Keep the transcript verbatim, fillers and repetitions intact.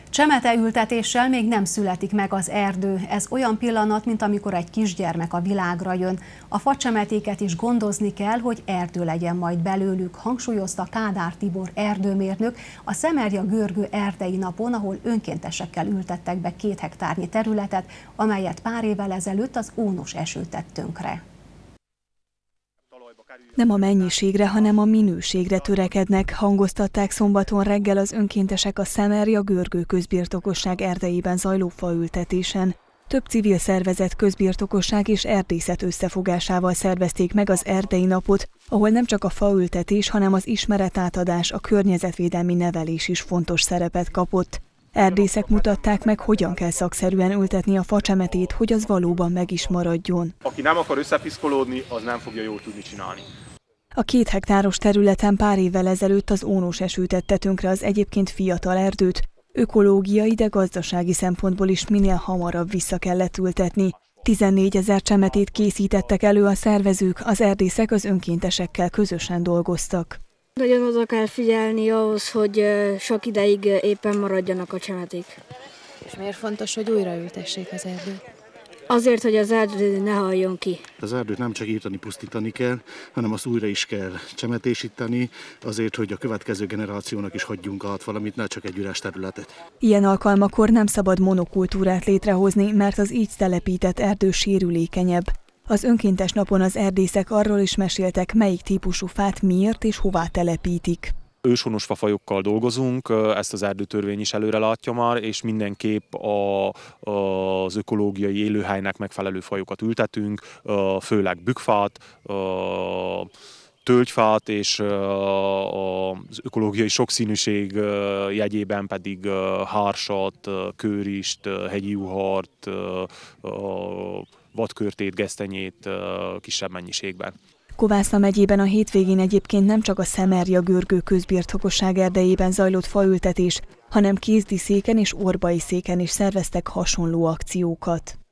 Csemeteültetéssel még nem születik meg az erdő. Ez olyan pillanat, mint amikor egy kisgyermek a világra jön. A facsemetéket is gondozni kell, hogy erdő legyen majd belőlük, hangsúlyozta Kádár Tibor erdőmérnök a Szemerja-Görgő erdei napon, ahol önkéntesekkel ültettek be két hektárnyi területet, amelyet pár évvel ezelőtt az ónos eső tett tönkre. Nem a mennyiségre, hanem a minőségre törekednek, hangoztatták szombaton reggel az önkéntesek a Szemerja-Görgő közbirtokosság erdeiben zajló faültetésen. Több civil szervezet, közbirtokosság és erdészet összefogásával szervezték meg az erdei napot, ahol nem csak a faültetés, hanem az ismeretátadás, a környezetvédelmi nevelés is fontos szerepet kapott. Erdészek mutatták meg, hogyan kell szakszerűen ültetni a facsemetét, hogy az valóban meg is maradjon. Aki nem akar összepiszkolódni, az nem fogja jól tudni csinálni. A két hektáros területen pár évvel ezelőtt az ónos eső tette tönkre az egyébként fiatal erdőt. Ökológiai, de gazdasági szempontból is minél hamarabb vissza kellett ültetni. tizennégyezer csemetét készítettek elő a szervezők, az erdészek az önkéntesekkel közösen dolgoztak. Nagyon oda kell figyelni ahhoz, hogy sok ideig éppen maradjanak a csemeték. És miért fontos, hogy újraültessék az erdőt? Azért, hogy az erdő ne halljon ki. Az erdőt nem csak írtani, pusztítani kell, hanem azt újra is kell csemetésíteni, azért, hogy a következő generációnak is hagyjunk át valamit, ne csak egy üres területet. Ilyen alkalmakor nem szabad monokultúrát létrehozni, mert az így telepített erdő sérülékenyebb. Az önkéntes napon az erdészek arról is meséltek, melyik típusú fát miért és hová telepítik. Őshonos fafajokkal dolgozunk, ezt az erdőtörvény is előre látja már, és mindenképp a, az ökológiai élőhelynek megfelelő fajokat ültetünk, főleg bükkfát, tölgyfát, és az ökológiai sokszínűség jegyében pedig hársat, kőrist, hegyi juhart, vadkörtét, gesztenyét kisebb mennyiségben. Kovászna megyében a hétvégén egyébként nem csak a Szemerja-Görgő közbirtokosság erdejében zajlott faültetés, hanem Kézdiszéken és Orbai-széken is szerveztek hasonló akciókat.